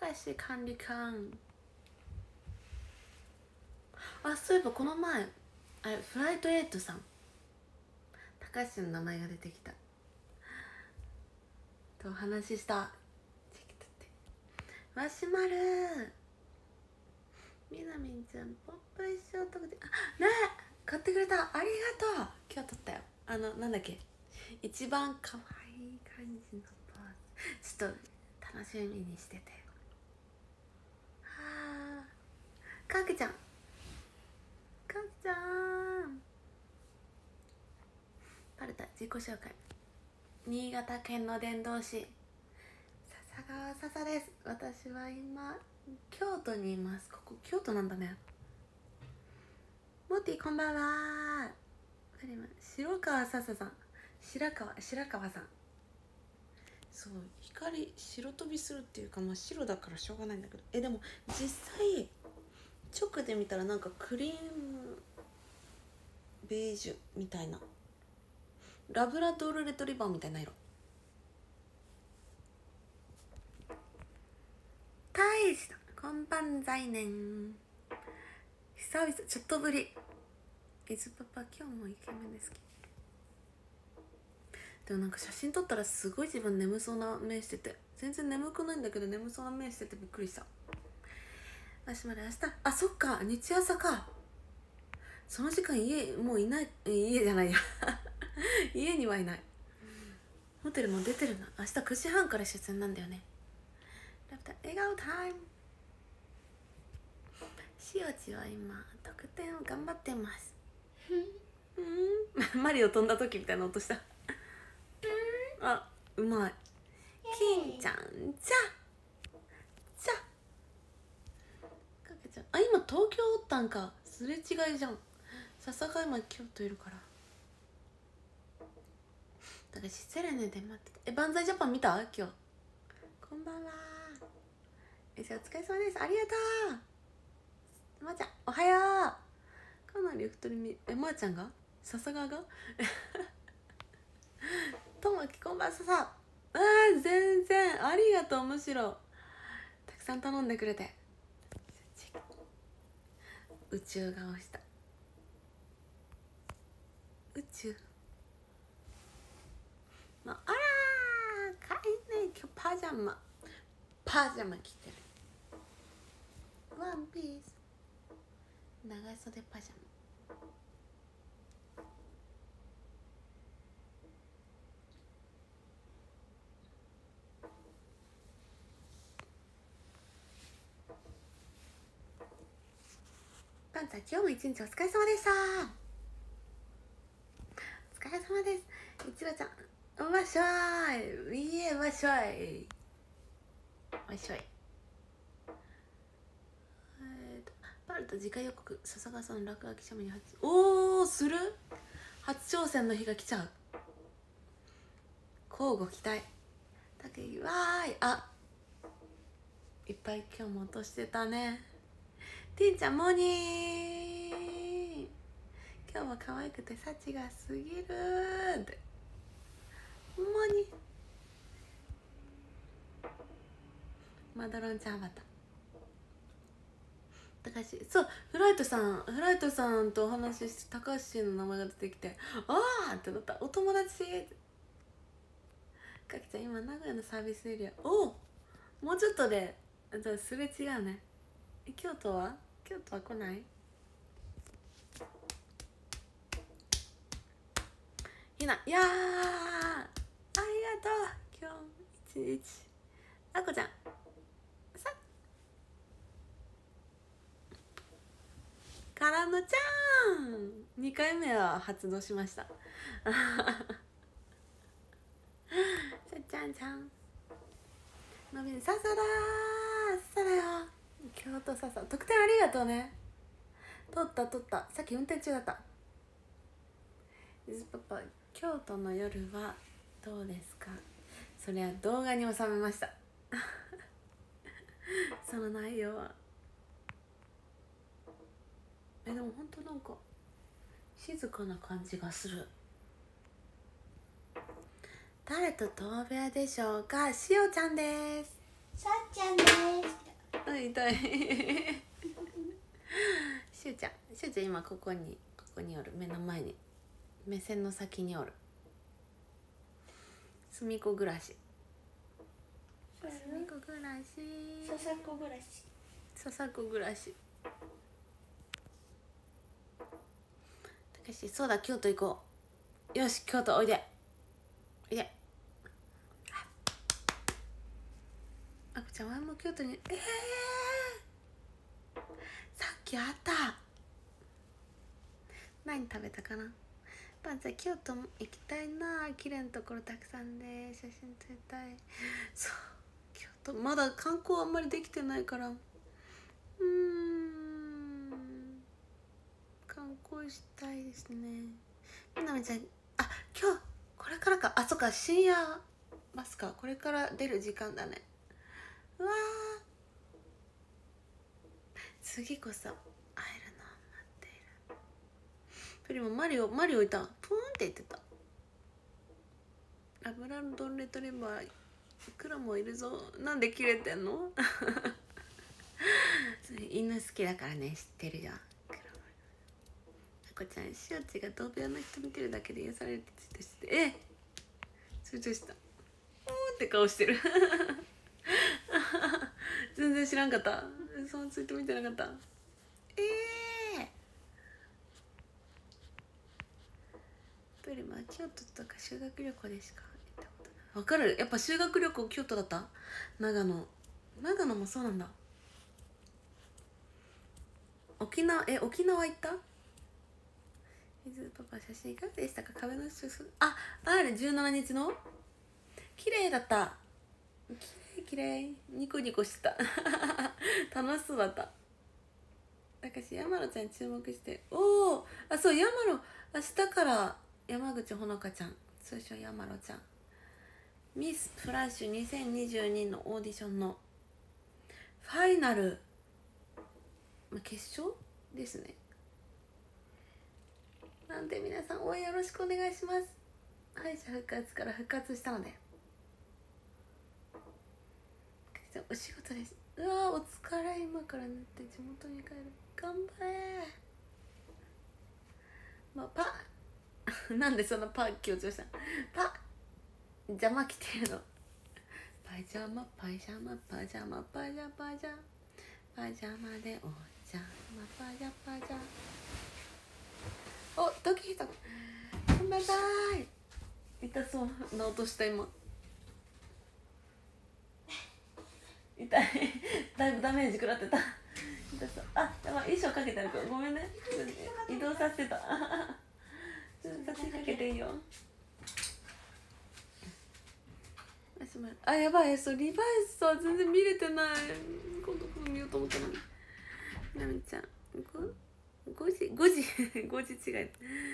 橋管理官。あ、そういえばこの前あれフライト8さん、高橋の名前が出てきたとお話しした。チェキ取って。マシュマルみなみんちゃんポップ一生特典、あ、ねえ買ってくれた、ありがとう。今日撮ったよ。なんだっけ、一番可愛い感じのポーズ、ちょっと楽しみにしてて。はあ、かけちゃん、かけちゃんパルタ自己紹介。新潟県の伝道師笹川笹です。私は今京都にいます。ここ京都なんだね。モティこんばんは。白川笹さん、白川さん。そう、光白飛びするっていうか、まあ白だからしょうがないんだけど、でも実際直で見たらなんかクリームベージュみたいな、ラブラドールレトリバーみたいな色。大したこんばんざいねん。久々ちょっとぶり。伊豆パパ今日もイケメンですけど、でもなんか写真撮ったらすごい自分眠そうな目してて、全然眠くないんだけど眠そうな目しててびっくりした。マシュマロ明日、あ、そっか、日朝か。その時間もういない、家じゃないや家にはいない。ホテルも出てるな。明日9時半から出演なんだよね。ラプター笑顔タイム。しおちは今得点を頑張ってますマリオ飛んだ時みたいな音したあ、うまい。金ちゃんじゃかけちゃん、あ、今東京おったんか。すれ違いじゃん。笹川今京都いるから。だからセレネで待ってた。万歳ジャパン見た今日。こんばんは。じゃあお疲れ様です。ありがとう。まーちゃんおはよう。かなり太りみ、まーちゃんが笹川がともきこんばんさ。全然ありがとう。むしろたくさん頼んでくれて。宇宙が押した。宇宙、あらーかいね。今日パジャマ着てる。ワンピース長袖パジャマ。パンツァ今日も一日お疲れ様でした。お疲れ様です。いちろちゃんわっしょーい。いえわっしょいわっしょい。パルト次回予告。笹川さん落書き写メにする初挑戦の日が来ちゃう。交互期待。たけぎわーい。あ、いっぱい今日も落としてたね。てんちゃんモーニー。今日も可愛くて幸が過ぎるってモーニー。マドロンちゃんバタ高橋、そうフライトさんとお話しして高橋の名前が出てきて、あーってなった。お友達。かきちゃん今名古屋のサービスエリア。もうちょっとですれ違うね。京都は来ない？ひな、いやーありがとう。今日一日あこちゃんさからのちゃん2回目は発動しましたさちゃんちゃんのびんささだよ。京都さ特典ありがとうね。取ったさっき運転中だった。伊豆パパ京都の夜はどうですか。そりゃ動画に収めましたその内容はでも本当なんか静かな感じがする。誰と当部屋でしょうか。しおちゃんです。 さっちゃんです。 たいしゅうちゃん今ここにおる。目の前に、目線の先におる。すみこ暮らし、すみこ暮らし、 ささこ暮らし、 ささこ暮らし。たけし、そうだ、京都行こう。よし、京都おいで、おいで。あこちゃん、前も京都に、さっきあった。何食べたかな。じゃあ京都も行きたいな。綺麗なところたくさんで写真撮りたい。そう、京都まだ観光あんまりできてないから、観光したいですね。みなみちゃん、あ、今日これからか。あ、そっか、深夜バスか。これから出る時間だね。うわー、次こそ会えるのを待っている。プリもマリオいた。プーンって言ってた。ラブラドンレトリバークラもいるぞ。なんで切れてんの犬好きだからね、知ってるよ。あこちゃん、しおちが同病の人見てるだけで癒されるってツイートしてて、ツイートした。って顔してる全然知らんかった。そのツイート見てなかった。プリマ京都とか修学旅行でしか行ったことない。わかる。やっぱ修学旅行京都だった。長野もそうなんだ。沖縄行った。水パパ、写真いかがでしたか。壁の下、R17 日の綺麗だった。綺麗ニコニコしてた楽しそうだった。だから山野ちゃん注目して。おお、あ、そう、山野明日から山口ほのかちゃん、通称山野ちゃん、ミスフラッシュ2022のオーディションのファイナル決勝ですね。なんで皆さん応援よろしくお願いします。敗者復活から復活したので。お仕事です。うわー、お疲れ。今から寝て地元に帰る。頑張れー。パなんでそのパ強調したの。邪魔来てるの。パジャマでお邪魔パジャマお、ドキヒトごめんなさい。痛そうな音した今。痛いだいぶダメージ食らってた。痛そう。あ、やばい、衣装かけてあるからごめんね。移動させてた。立ちかけていいよ。あ、やばい、そうリバイスさ全然見れてない。今度見ようと思ったのに。なみちゃん5時違い。や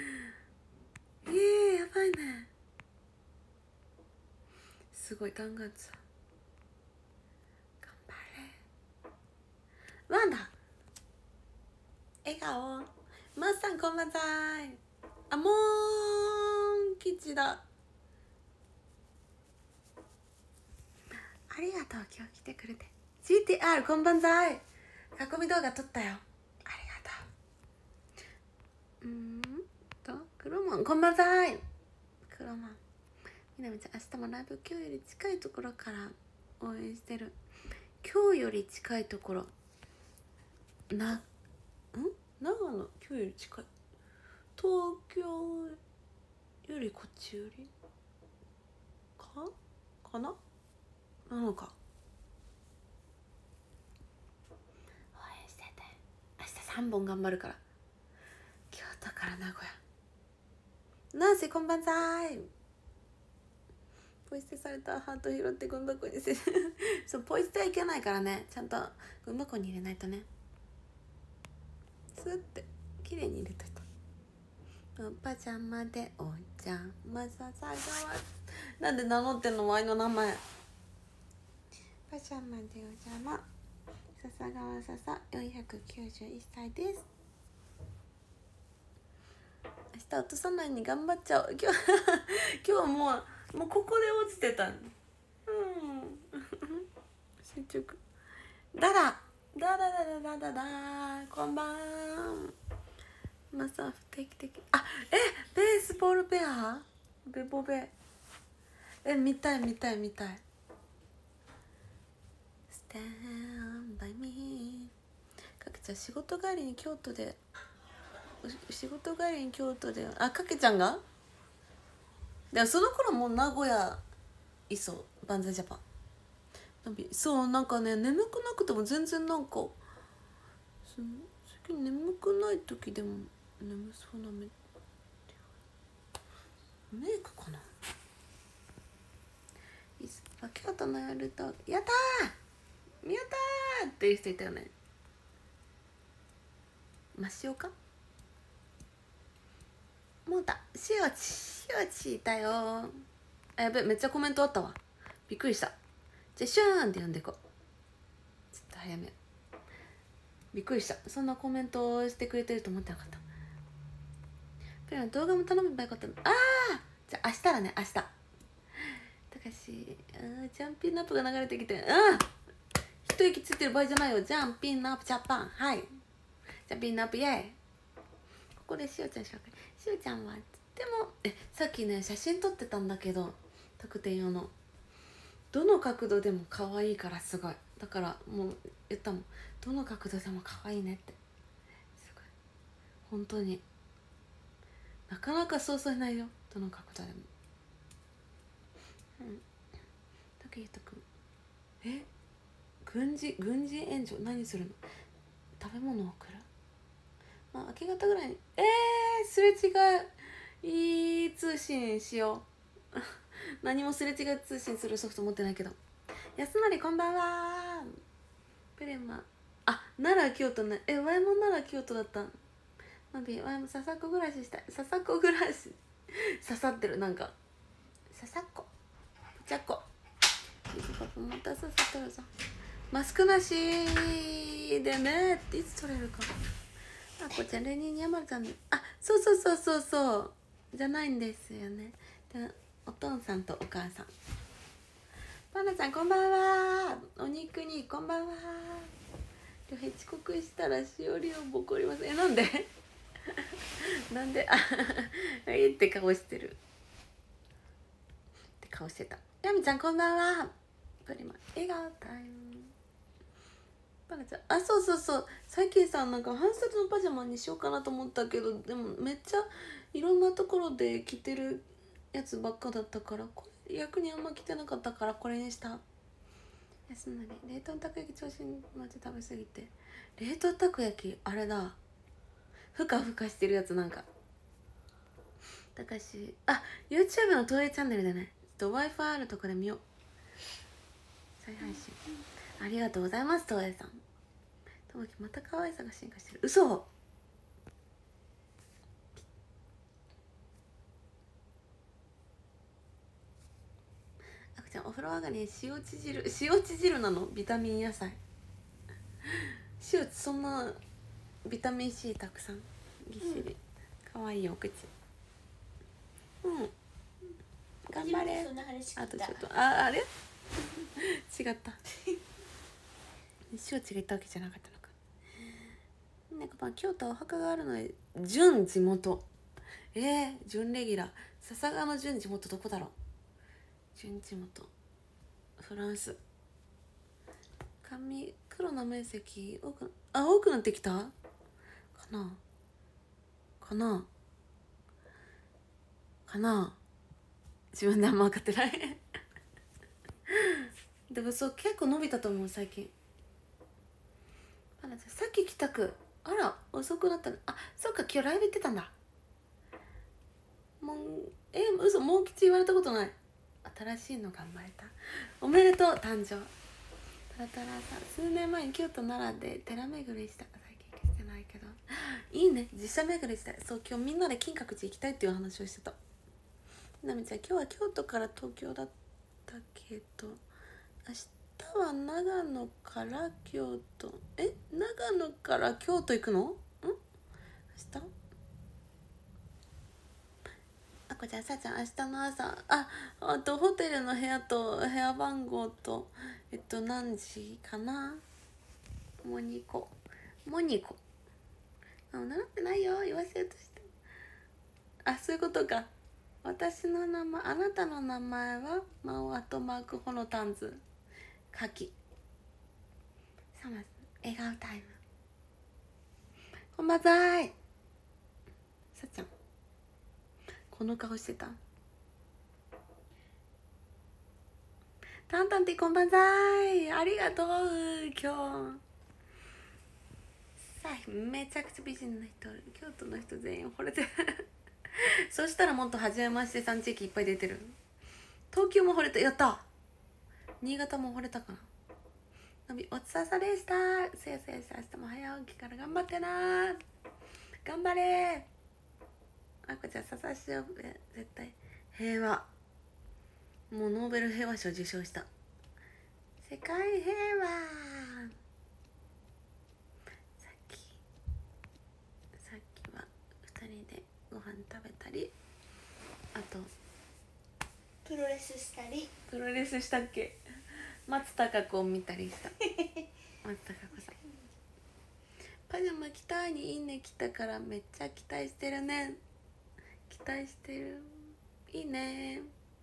ばいね。すごい弾丸さ。頑張れワンダ笑顔。マッさんこんばんざい。あ、もう吉だ。ありがとう、今日来てくれて。 GTR こんばんざい。囲み動画撮ったよ、ありがとう。クロマンこんばんざい。クロマン、みなみちゃん明日もライブ今日より近いところから応援してる。今日より近いところ長野今日より近い。東京よりこっちよりかななのか。応援してて。明日3本頑張るから。京都から名古屋。ナンシーこんばんざい。ポイ捨てされたハート拾ってゴミ箱に捨てそう、ポイ捨てはいけないからね。ちゃんとゴミ箱に入れないとね。スッて綺麗に入れといた。パジャマでお邪魔ささがわ。なんで名乗ってんのワイの名前。パジャマでお邪魔笹川笹491歳です。明日落とさないように頑張っちゃおう。今日もうここで落ちてた。集中だらだだだだだだだ、こんばん。マサフ定期的。あ、ベースボールベアベボベ。見たい見たい見たい。Stand by me。かけちゃん仕事帰りに京都で、あ、かけちゃんがでもその頃もう名古屋いそう、バンザイジャパン。そう、なんかね、眠くなくても全然なんか最近眠くない時でも眠そうなメイクかな。京都の夜とやったーやったーっていう人いたよね。マシオかもうだしおちいたよ。やべ、めっちゃコメントあったわ、びっくりした。じゃあシューンって呼んでいこう。ちょっと早め、びっくりした。そんなコメントをしてくれてると思ってなかった。プレの動画も頼めばよかったの。ああ、じゃあ明日だね、明日。たかし、ジャンピンナップが流れてきて、一息ついてる場合じゃないよ。ジャンピンナップジャパン、はい、ジャンピンナップイエーイ。ここでしおちゃん紹介。しおちゃんはとってもさっきね写真撮ってたんだけど、特典用のどの角度でも可愛いからすごい。だからもう言ったもん、どの角度でも可愛いねって。すごい本当に、なかなかそうそういないよ、どの角度でも。竹裕太くん、軍事援助何するの？食べ物を送る？まあ明け方ぐらいにすれ違い通信しよう何もすれ違い通信するソフト持ってないけど。安成こんばんは。プレマ、奈良京都ね。ワイも奈良京都だった。マビワイも笹子暮らししたい。笹子暮らし刺さってる、なんか笹子ぽちゃこパパまた刺さってるぞ。マスクなしでねっていつ取れるか。こちゃんレニーに山ちゃん、そうじゃないんですよね。でお父さんとお母さん。パンダちゃんこんばんは。お肉にこんばんは。今日遅刻したらしおりをボコります。なんでなんでいいって顔してるって顔してた。やみちゃんこんばんは。プリマ笑顔タイム。パンダちゃんそう最近さ、なんか半袖のパジャマにしようかなと思ったけど、でもめっちゃいろんなところで着てるやつばっかだったから、これ逆にあんま着てなかったからこれにした。安成冷凍たこ焼き調子に乗って食べ過ぎて。冷凍たこ焼きあれだ、ふかふかしてるやつ。なんかたかしYouTube の東映チャンネルでね、ちょっと Wi-Fi あるとこで見よう。再配信ありがとうございます。東映さん、ともきまた可愛さが進化してる。嘘。あくちゃんお風呂上がりに塩ち汁なの？ビタミン野菜塩、そんなビタミン C たくさんぎっしり、可愛いお口。頑張れ。あとちょっとあれ違った塩地が言ったわけじゃなかったのか。なんか京都お墓があるので準地元。準レギュラー笹川の準地元どこだろう。準地元フランス。黒の面積多くなってきたかな自分であんま分かってないでもそう結構伸びたと思う最近。さっき帰宅、あら遅くなったね。そっか今日ライブ行ってたんだ。もう嘘、もう吉言われたことない。新しいの頑張れた。おめでとう誕生。タラタラさん、数年前に京都奈良で寺巡りした。最近してないけどいいね、実写巡りしたい。そう、今日みんなで金閣寺行きたいっていう話をしてた。なみちゃん今日は京都から東京だったけど明日は長野から京都。長野から京都行くの？明日？こちらさあちゃん明日の朝あとホテルの部屋と部屋番号と何時かな。 モニコ習ってないよ、言わせようとして。あ、そういうことか。私の名前、あなたの名前はマオアットマークホノタンズ書きさます。笑顔タイム。こんばんざい。さっちゃんこの顔してた。タンタンティこんばんざい。ありがとう。今日さあめちゃくちゃ美人な人、京都の人全員惚れてるそしたらもっと初めましてさん地域いっぱい出てる。東京も惚れた。やった。新潟も惚れたかな。のびおつささでした。せやせやさ、明日も早起きから頑張ってな。頑張れ。あこちゃんささしよう。絶対平和、もうノーベル平和賞受賞した。世界平和。さっきは2人でご飯食べたり、あとプロレスしたり。 プロレスしたっけ。松たか子を見たりした松たか子さんパジャマ着たいにいいね来たからめっちゃ期待してるね。期待してる。いいね。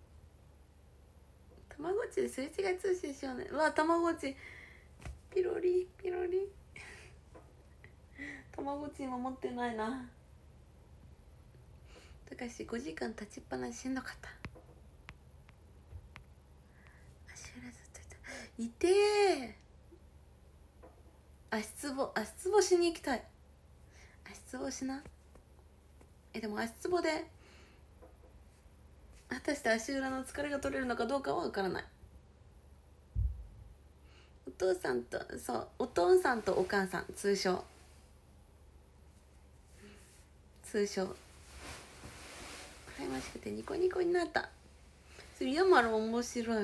たまごっちですれ違い通信しようね。うわたまごっちピロリピロリたまごっち今持ってないな。たかし5時間立ちっぱなししんどかった。足裏ずっといてー。足つぼしに行きたい。足つぼしな。でも足つぼで果たして足裏の疲れが取れるのかどうかは分からない。お父さんとお父さんとお母さん通称羨ましくてニコニコになった。それヤマル面白い。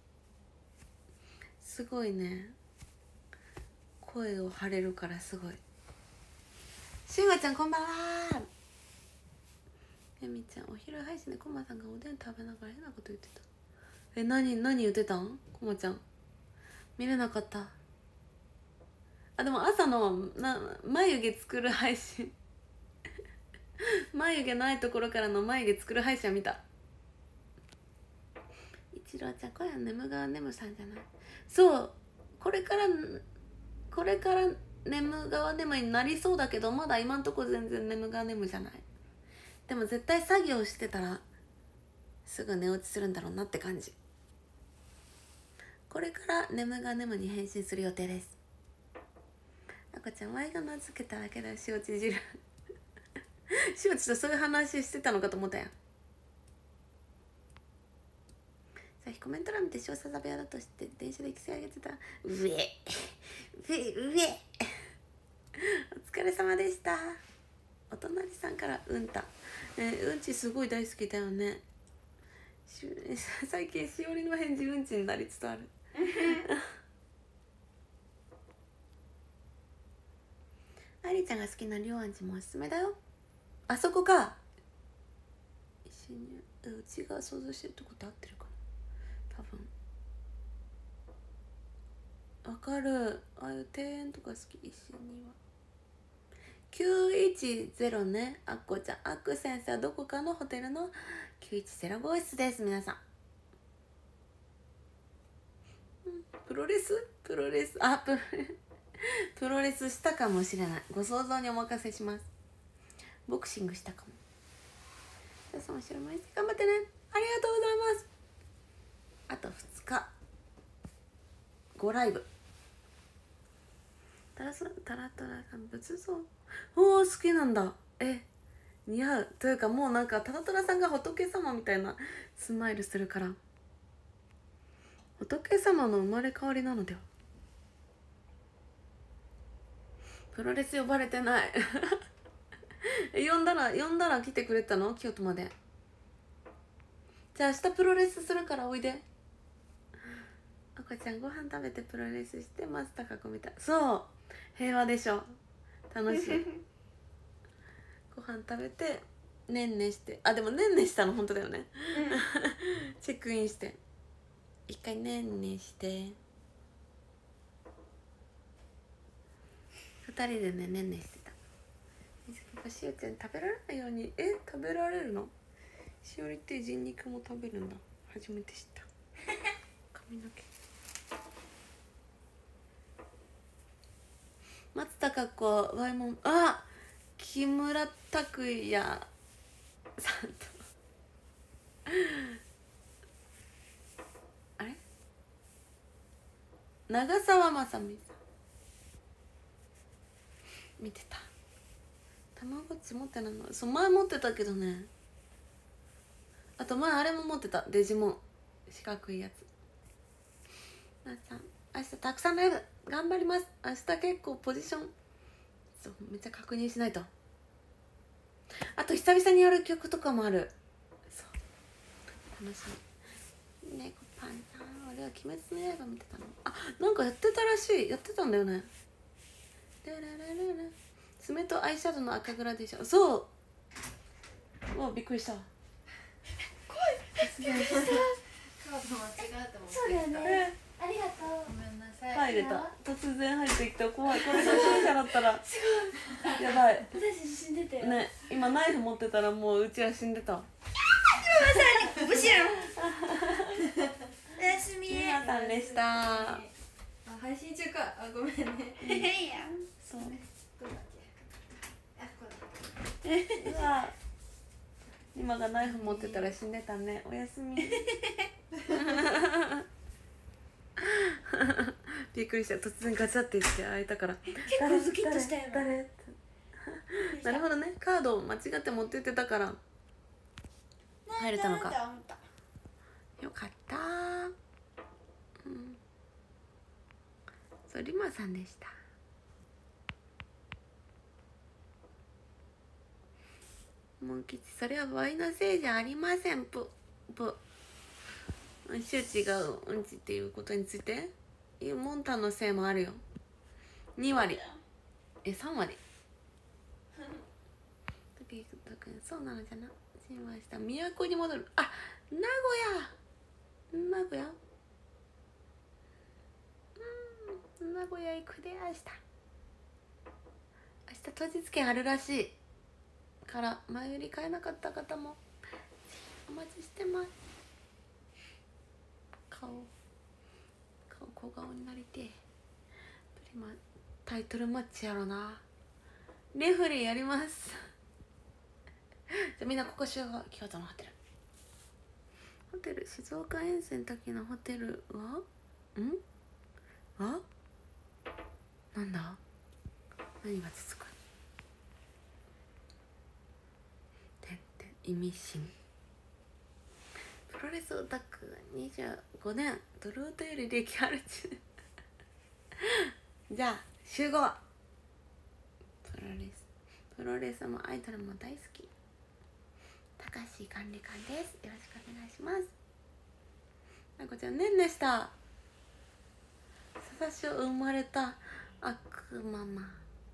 すごいね、声を張れるからすごい。しゅうがちゃんこんばんは。やみちゃんお昼配信でコマさんがおでん食べながら変なこと言ってた。何言ってたんコマちゃん。見れなかった。あでも朝の眉毛作る配信眉毛ないところからの眉毛作る配信は見た。一郎ちゃんこれは眠川ねむさんじゃない。そうこれから眠川ねむになりそうだけど、まだ今んとこ全然眠川ねむじゃない。でも絶対作業してたらすぐ寝落ちするんだろうなって感じ。これから眠川ねむに変身する予定です。あこちゃんワイが名付けただけだよ塩ち汁塩ちとそういう話してたのかと思ったやん。さっきコメント欄見て塩さざ部屋だとして電車で規制上げてた。お疲れ様でした。お隣さんからうんた、うんちすごい大好きだよね。最近しおりの返事うんちになりつつあるありちゃんが好きなりょうあんちもおすすめだよ。あそこか。一緒にうちが想像してるとこと合ってるかな。多分わかる。ああいう庭園とか好き。一緒には910ね。あっこちゃん、あっく先生はどこかのホテルの910号室です。皆さん、プロレスプロレスしたかもしれない。ご想像にお任せします。ボクシングしたかも。皆さんも後ろ向いて頑張ってね。ありがとうございます。あと2日5ライブ。タラトラさん仏像おー好きなんだ。似合うというか、もうなんかタラトラさんが仏様みたいなスマイルするから、仏様の生まれ変わりなのでは。プロレス呼ばれてない呼んだら来てくれたの京都まで。じゃあ明日プロレスするからおいで。赤ちゃんご飯食べてプロレスして松たか子みたい。そう平和でしょ。楽しいご飯食べてねんねして、あでもねんねしたの本当だよね、チェックインして一回ねんねして 2人でねねんねしてた。やっぱしおちゃん食べられないように食べられるの？しおりって人肉も食べるんだ。初めて知った髪の毛。松たか子ワイモン木村拓哉さんとあれ長澤まさみさん見てた。たまごっち持ってないの？そう前持ってたけどね。あと前あれも持ってた、デジモン四角いやつ。なっさん明日たくさんライブ頑張ります。明日結構ポジションそうめっちゃ確認しないと。あと久々にやる曲とかもある。そう楽しみ。猫パンさん俺は鬼滅の刃見てたの。なんかやってたらしい。やってたんだよね。ラララララ爪とアイシャドウの赤グラデーション。そう。うわびっくりした。 怖い。 すげえ。 カード間違えて持ってきた。 そうだよね。ありがとう。 ごめんなさい。 入れた。突然入ってきた。怖い。これ初心者だったらやばい私死んでたよ。 ね。今ナイフ持ってたらもううちは死んでた。 ブシュン。おやすみ。 皆さんでした。 配信中か。ごめんね。 いや。 そう。 どうだっけ。これ。 うわ今がナイフ持ってたら死んでたね。おやすみびっくりした。突然ガチャって言って開いたから結構ズキッとしたよね。 誰ってなるほどね。カードを間違って持ってってたから入れたのか。よかったそうリマさんでした。モン吉それはワイのせいじゃありません。ぷ周知がうんちっていうことについてモンタのせいもあるよ。2割3割竹内くんそうなのじゃな。心配した。都に戻る。名古屋名古屋行くで。明日当日券あるらしいから前売り買えなかった方もお待ちしてます。顔小顔になりてタイトルマッチやろな。レフェリーやりますじゃあみんなここ集合。京都のホテル静岡遠征の時のホテルはなんだ何が続く意味深。プロレスオタク25年ドルートより歴ある中じゃあ集合。プロレスもアイドルも大好き。高橋管理官です。よろしくお願いします。なこちゃんねんねした。ささしを生まれた悪ママ。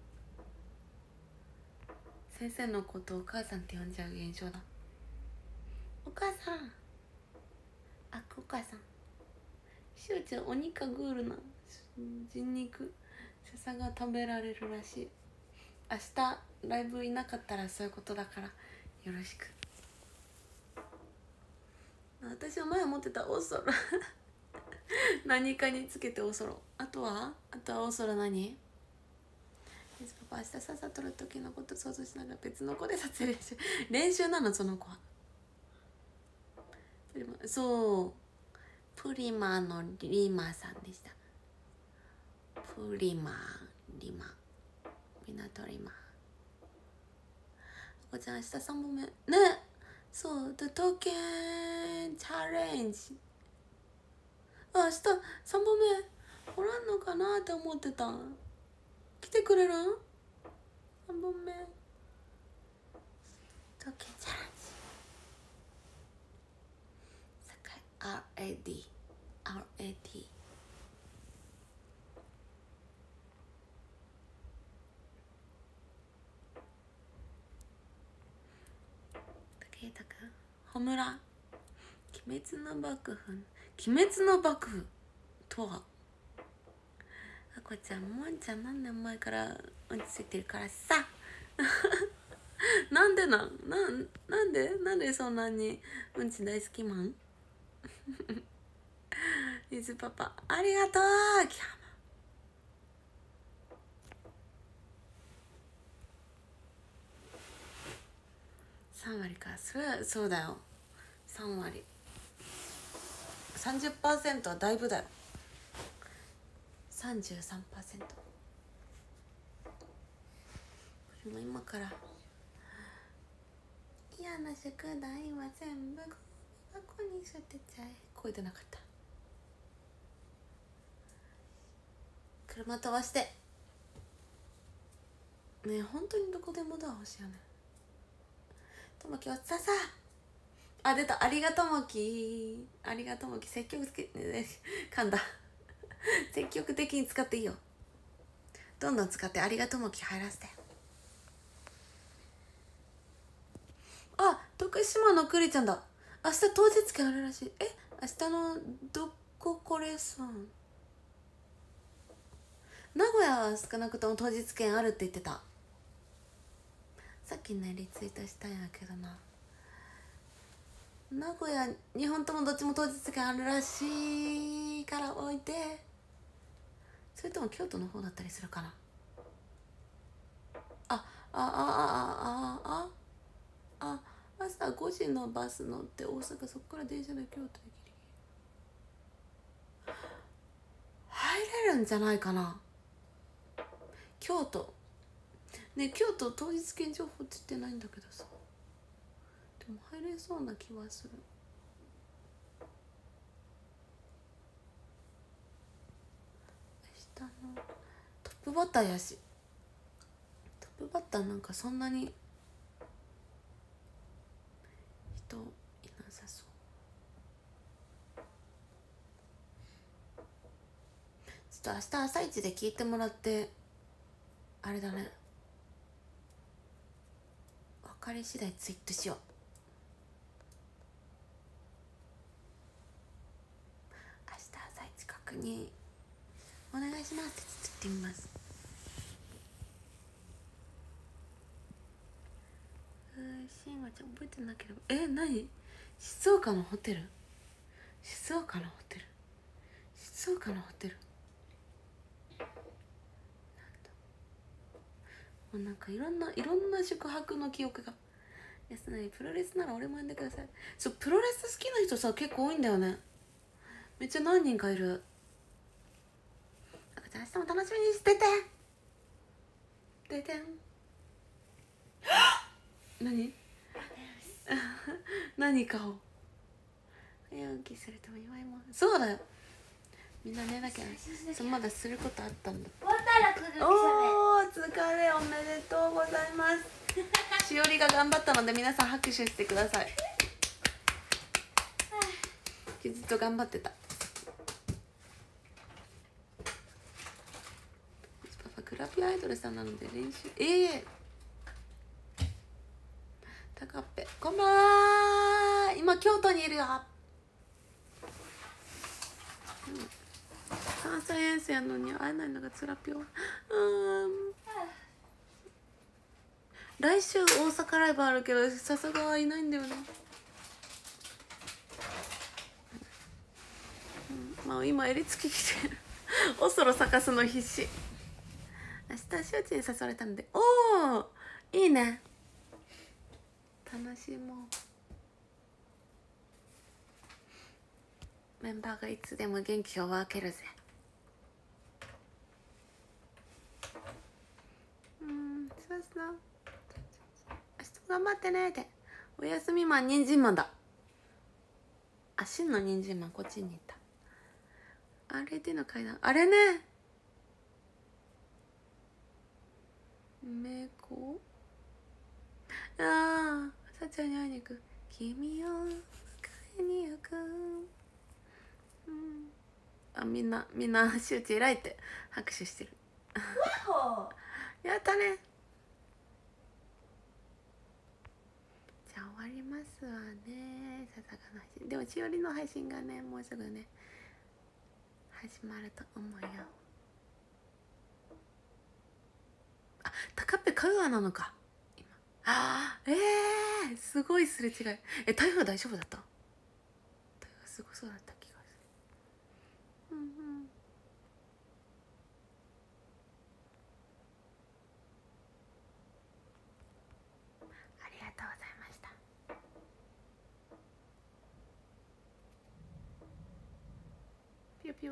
先生のことをお母さんって呼んじゃう現象だ。お母さんお母さんしおちゃん鬼かグールな人肉笹が食べられるらしい。明日ライブいなかったらそういうことだからよろしく。私は前持ってたオーソロ何かにつけてオーソロ。あとはオーソロ何パパ明日笹取る時のこと想像しながら別の子で撮影練習なの。その子はそうプリマのリマさんでした。プリマリマ港リマ。お子ちゃん明日3本目ね。そうで刀剣チャレンジ。明日3本目おらんのかなって思ってた。来てくれるん ?3 本目刀剣チャレンジ。RAD 武田君ホムラ鬼滅の幕府とはあこちゃんもんちゃん何年前からうんちついてるからさなんでなんでそんなにうんち大好きマンゆずパパありがとうキャマ3割かそれはそうだよ3割 30% はだいぶだよ 33%これも今から嫌な宿題は全部箱に捨てちゃえ声出なかった車飛ばしてねえ本当にどこでもドア欲しいよねともきはささあ出たありがともきありがともき積極的噛んだ積極的に使っていいよどんどん使ってありがともき入らせてあ徳島のくりちゃんだ明日当日券あるらしい明日のどここれさん名古屋は少なくとも当日券あるって言ってたさっきねリツイートしたんやけどな名古屋2本ともどっちも当日券あるらしいから置いてそれとも京都の方だったりするかな朝5時のバス乗って大阪そこから電車で京都でギリギリ入れるんじゃないかな京都ね京都当日券情報って言ってないんだけどさでも入れそうな気はする明日のトップバッターやしトップバッターなんかそんなに人いなさそうちょっと明日朝一で聞いてもらってあれだね分かり次第ツイートしよう明日朝一確認お願いしますって言ってみますしんごちゃん覚えてなければ何静岡のホテル静岡のホテル静岡のホテルもうなんかいろんな宿泊の記憶が安いプロレスなら俺も呼んでくださいそうプロレス好きな人さ結構多いんだよねめっちゃ何人かいる赤ちゃん明日も楽しみにしててでてん何何かを早起きするとも祝いもそうだよみんな寝なきゃそうまだすることあったんだ終わったら来るお疲れおめでとうございますしおりが頑張ったので皆さん拍手してくださいずっと頑張ってたパパグラビアアイドルさんなので練習高っぺこんばんは今京都にいるよ、関西遠征やのに会えないのがつらぴょ来週大阪ライブあるけど笹川いないんだよね、まあ今襟付き着てるおそろ咲かすの必死明日しおちに誘われたのでおおいいね楽しもうメンバーがいつでも元気を分けるぜそうそう明日も頑張ってねっておやすみマン人参マンだあ真の人参マンこっちに行ったあれでの階段あれねめこあさちゃんに会いに行く君を迎えに行くあみんな周知偉いって拍手してるやったねじゃあ終わりますわねささがの配信でもしおりの配信がねもうすぐね始まると思うよ香川なのか今。すごいすれ違い。台風大丈夫だった？台風すごそうだった気がする。うんうん。ありがとうございました。ピヨピヨ。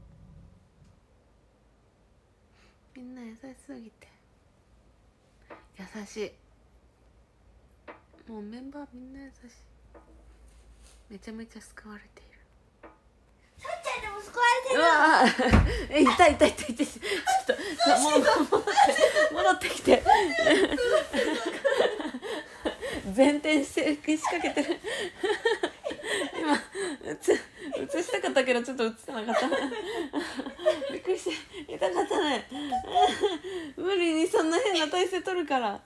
みんな優しすぎて優しい。もうメンバーみんな優しい。めちゃめちゃ救われている。 さっちゃんでも救われてる。 うわ痛い痛い痛い痛い。ちょっと戻ってきて前転して仕掛けてる今映したかったけどちょっと映せなかったびっくりして痛かったね無理にそんな変な体勢取るから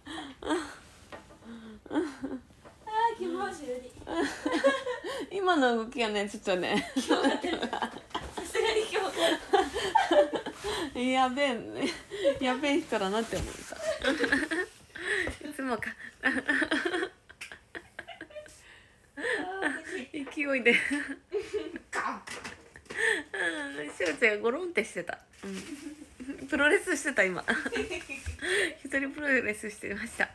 気持ち悪い。 今の動きがねちょっとねさすがに今日やべえ人だなって思ったいつもか勢いでしおちゃんがゴロンってしてた、プロレスしてた今一人プロレスしてました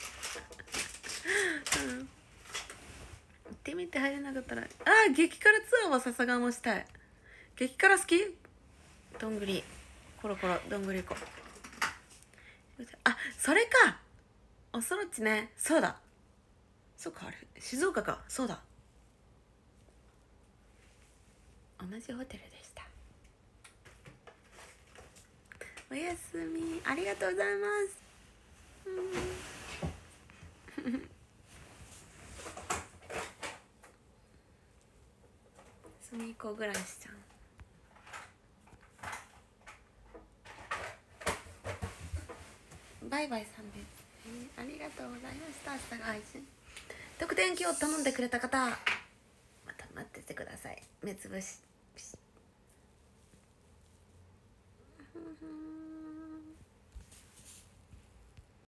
行ってみて入れなかったら激辛ツアーは笹川もしたい。激辛好き？どんぐりコロコロどんぐり粉。それかおそろっちね。そうだそっか、あれ静岡か。そうだ同じホテルでした。おやすみ、ありがとうございます。すみっこぐらいしちゃう。バイバイさんです、ありがとうございました。明日が配信特典機を頼んでくれた方また待っててください。目つぶし